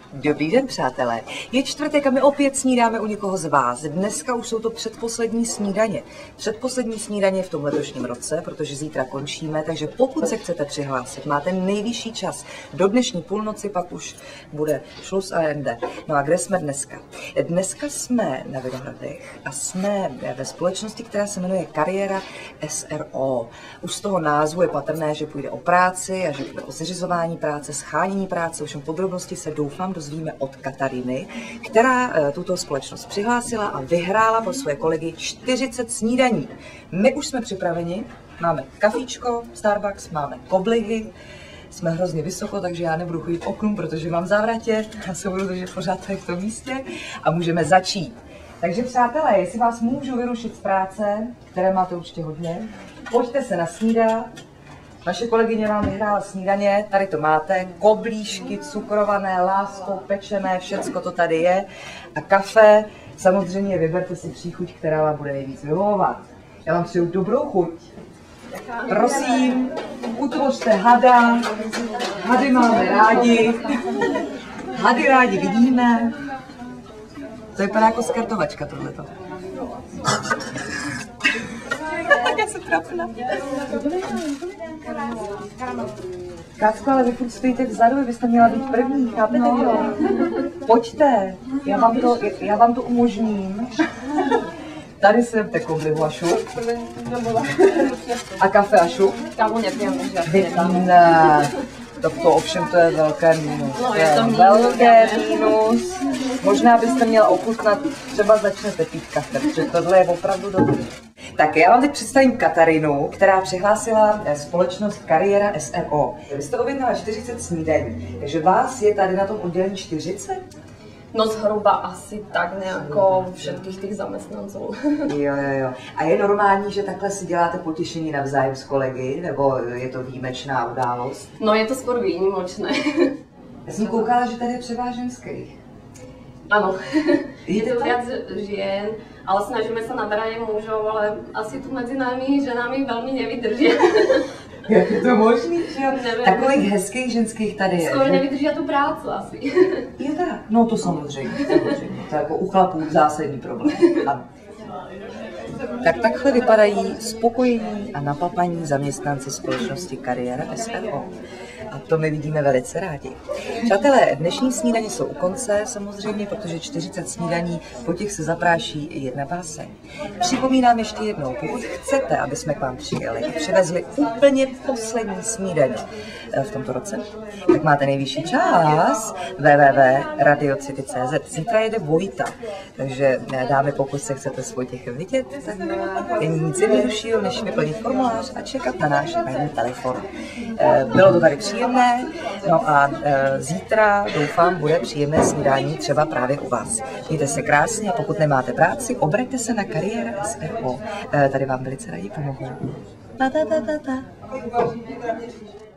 Dobrý den, přátelé. Je čtvrtek a my opět snídáme u někoho z vás. Dneska už jsou to předposlední snídaně. Předposlední snídaně v tom letošním roce, protože zítra končíme, takže pokud se chcete přihlásit, máte nejvyšší čas. Do dnešní půlnoci pak už bude šlus a jinde. No a kde jsme dneska? Dneska jsme na Vinohradech a jsme ve společnosti, která se jmenuje Kariéra SRO. Už z toho názvu je patrné, že půjde o práci a že půjde o seřizování práce, schánění práce, ovšem podrobnosti se doufám dozvíme od Katariny, která tuto společnost přihlásila a vyhrála pro své kolegy 40 snídaní. My už jsme připraveni, máme kafíčko, Starbucks, máme koblihy, jsme hrozně vysoko, takže já nebudu chodit oknům, protože mám závratě, já se budu držet pořád tady v tom místě a můžeme začít. Takže přátelé, jestli vás můžu vyrušit z práce, které máte určitě hodně, pojďte se nasnídat. Naše kolegyně vám vyhrála snídaně, tady to máte, koblížky cukrované, láskou pečené, všecko to tady je. A kafe, samozřejmě vyberte si příchuť, která vám bude nejvíc vyhovovat. Já vám přeju dobrou chuť. Prosím, utvořte hada, hady máme rádi, hady rádi vidíme. To vypadá jako skartovačka tohleto. Já jsem trapná. Kácko, ale vy furt stojíte vzadu, vy byste měla být první, chápete to? Pojďte, já vám to umožním. Tady si vemte koblihu a šup. A kafe a šup. Kávu nepijeme. Ne, tak to ovšem to je velké mínus. No, je to velké mínus. Možná byste měla ochutnat, třeba začnete pít kafe, protože tohle je opravdu dobrý. Tak já vám teď představím Katarinu, která přihlásila společnost Kariéra SRO. Vy jste objednala 40 snídaní, takže vás je tady na tom oddělení 40? No zhruba asi tak nejako všetkých těch zaměstnanců. Jo. A je normální, že takhle si děláte potěšení navzájem s kolegy, nebo je to výjimečná událost? No je to skoro výnimočné. Já jsem koukala, že tady je převážně ženských. Ano, je to viac žien, ale snažíme se nabrať mužov, ale asi tu mezi námi ženami velmi nevydrží. Jak je to možný, že jo? Takových hezkých ženských tady je. Skoro nevydrží tu práci asi. Je tak? No to samozřejmě. To je jako u chlapů zásadní problém. Ano. Tak takhle vypadají spokojení a napapaní zaměstnanci společnosti Kariéra SRO. A to my vidíme velice rádi. Přátelé, dnešní snídaně jsou u konce, samozřejmě, protože 40 snídaní, po těch se zapráší jedna báseň. Připomínám ještě jednou, pokud chcete, aby jsme k vám přijeli a přivezli úplně poslední snídaně v tomto roce, tak máte nejvyšší čas www.radiocity.cz. Zítra jede Vojta, takže dámy, pokud se chcete s Vojtěchem vidět, tak není nic jednoduššího, než vyplnit formulář a čekat na náš telefon. Bylo to tady příjemné, no a zítra, doufám, bude příjemné snídání třeba právě u vás. Mějte se krásně a pokud nemáte práci, obraťte se na Kariéra SRO. Tady vám velice rádi pomohou.